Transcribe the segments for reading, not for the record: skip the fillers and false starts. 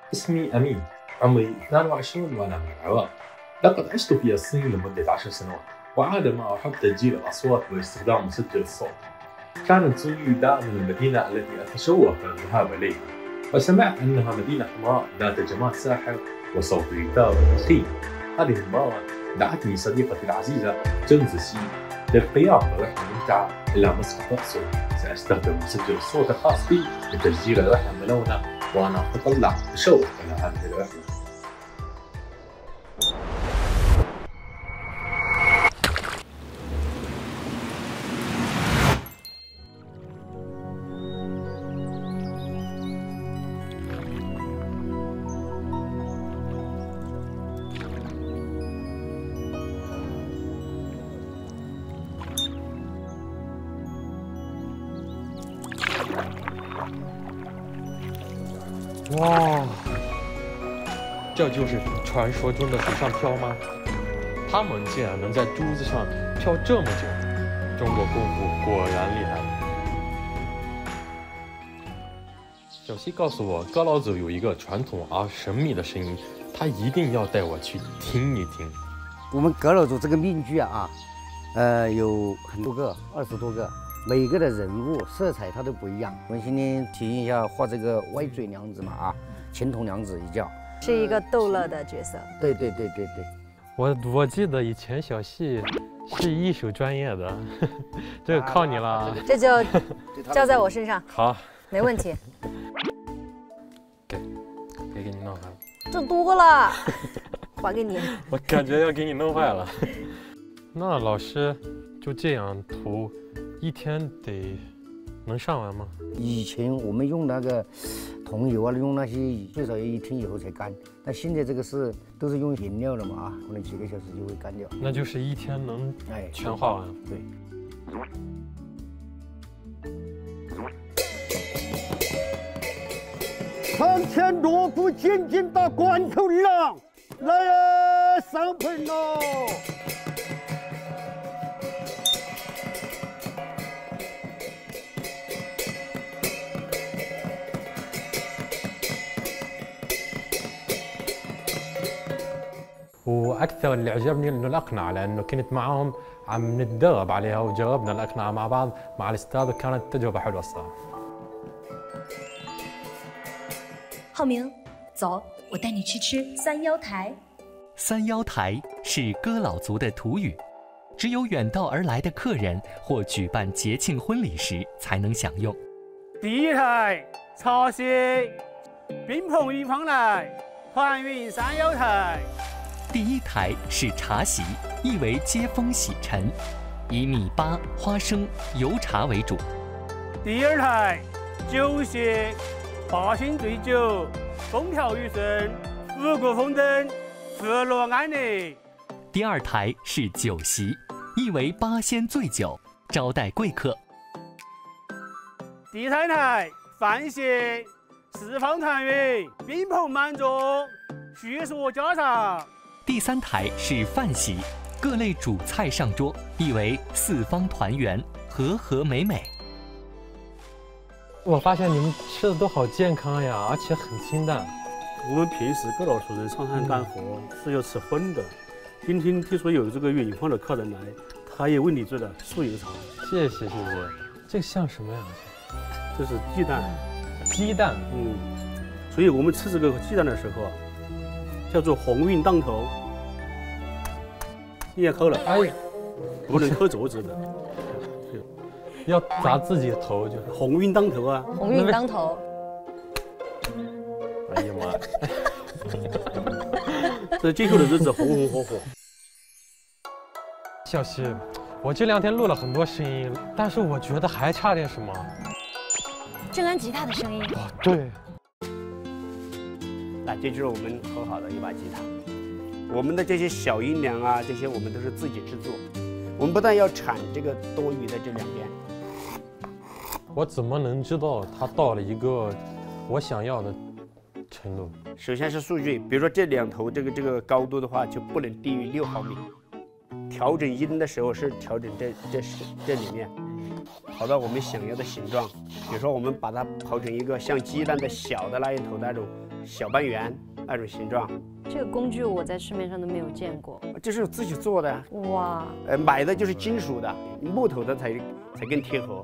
اسمي أمين، عمري 22 وأنا من العراق. لقد عشت في الصين لمدة 10 سنوات، وعادة ما أحب تسجيل الأصوات واستخدام مسجل الصوت. كانت زوني دائما المدينة التي أتشوق الذهاب إليها، وسمعت أنها مدينة حمراء ذات جمال ساحر وصوت الجيتار مخيف. هذه المرة دعتني صديقتي العزيزة جنزسي للقيام برحلة ممتعة إلى مسقط الأقصر. سأستخدم مسجل الصوت الخاص بي لتسجيل الرحلة الملونة، وأنا أتطلع بشوق إلى هذه الرحلة. 哇，这就是传说中的水上漂吗？他们竟然能在珠子上漂这么久，中国功夫果然厉害。小西告诉我，哥老祖有一个传统而神秘的声音，他一定要带我去听一听。 我们阁老祖这个面具有很多个，20多个。每个的人物色彩它都不一样。我们今天体验一下画这个歪嘴娘子嘛青铜娘子一叫， 是一个逗乐的角色。 对。 我记得以前小戏是艺术专业的，这个靠你了。 这就交在我身上。 好， 没问题。 给你弄坏了。 这多了，还给你。 我感觉要给你弄坏了。那老师就这样涂。一天得能上完吗？ 以前我们用那个桐油用那些最少要1天以后才干，但现在这个都是用颜料的嘛可能几个小时就会干掉。 那就是1天能全画完。 对。 上前锣鼓渐渐到关头了，来呀，上盆喽！ واكثر اللي عجبني انه الاقنعه، لانه كنت معهم عم نتدرب عليها وجربنا الاقنعه مع بعض مع الاستاذ، وكانت تجربه حلوه الصراحه. 浩明，走，我带你去吃3妖台。 3妖台是哥老族的土语，只有远道而来的客人或举办节庆婚礼时才能享用。 第1台茶席，宾朋一方来，欢迎3妖台。 第1台是茶席，意为接风洗尘，以米粑、花生、油茶为主。 第2台酒席，八仙醉酒，风调雨顺，福国丰登，福乐安宁。 第2台是酒席，意为八仙醉酒，招待贵客。 第3台饭席，四方团圆，宾朋满座，叙说家常。 第3台是饭席，各类主菜上桌，意为四方团圆，和和美美。 我发现你们吃的都好健康呀，而且很清淡。 我们平时哥老族人上山干活是要吃荤的，今天听说有这个远方的客人来，他也为你做了素油茶。 谢谢。这个像什么呀？ 这是鸡蛋。 鸡蛋。 所以我们吃这个鸡蛋的时候叫做鸿运当头。你也抠了，不能抠桌子的， 要砸自己的头，就鸿运当头啊！ 鸿运当头。 哎呀妈呀！ 这今后的日子红红火火。 小西，我这2天录了很多声音，但是我觉得还差点什么。 正安吉他的声音。 对。 那这就是我们和好的一把吉他。我们的这些小音量这些我们都是自己制作。我们不但要铲这个多余的这2边。 我怎么能知道它到了一个我想要的程度？ 首先是数据，比如说这2头这个高度的话，就不能低于6毫米。调整音的时候是调整这里面，跑到我们想要的形状。比如说我们把它刨成一个像鸡蛋的小的那一头那种小半圆那种形状。 这个工具我在市面上都没有见过。 这是自己做的， 哇， 买的就是金属的，木头的才更贴合。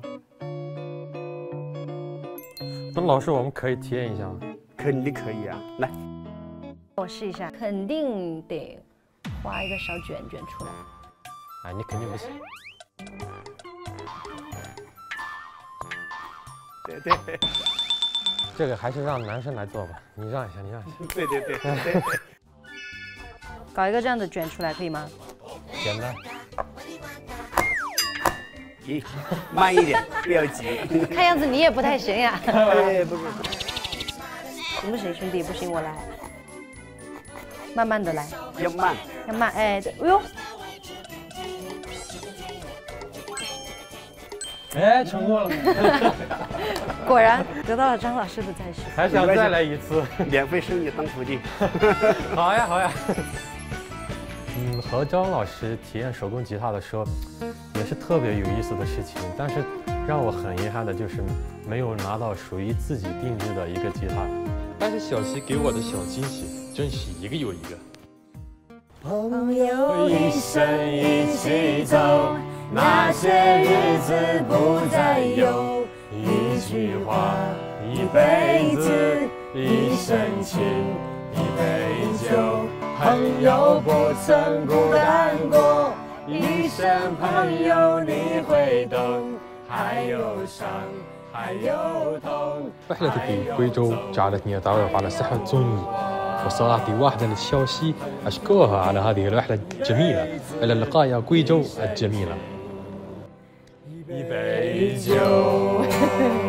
那老师，我们可以体验一下吗？ 肯定可以啊，来， 我试一下，肯定得画一个小卷卷出来。 哎，你肯定不行。 对对。 这个还是让男生来做吧，你让一下，你让一下。 对对对对。 搞一个这样的卷出来可以吗？ 简单。 咦，慢一点，不要急。 看样子你也不太行呀。 哎，不是。 行不行，兄弟？不行，我来。慢慢的来。 要慢。 要慢，哎，对，哎呦。 哎，成功了！ 果然得到了张老师的赞许。 还想再来一次？ 免费收你当徒弟。 好呀，好呀。和张老师体验手工吉他的时候，也是特别有意思的事情。但是让我很遗憾的就是没有拿到属于自己定制的一个吉他。但是小溪给我的小惊喜真是一个又一个。 朋友一生一起走，那些日子不再有。一句话，一辈子，一生情，一杯酒。朋友不曾孤单过，一生朋友你会懂，还有伤，还有痛。 رحلتي في غويجو جعلتني أتعرف على سحر زوني وصديقتي واحدة للشاوشي أشكرها على هذه الرحلة الجميلة. إلى اللقاء يا غويجو الجميلة. 一杯酒。